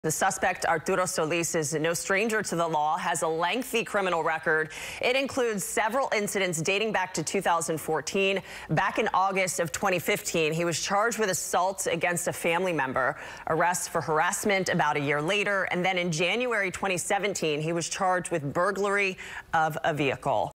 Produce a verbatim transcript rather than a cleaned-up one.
The suspect, Arturo Solis, is no stranger to the law, has a lengthy criminal record. It includes several incidents dating back to two thousand fourteen. Back in August of twenty fifteen, he was charged with assault against a family member, arrest for harassment about a year later, and then in January twenty seventeen, he was charged with burglary of a vehicle.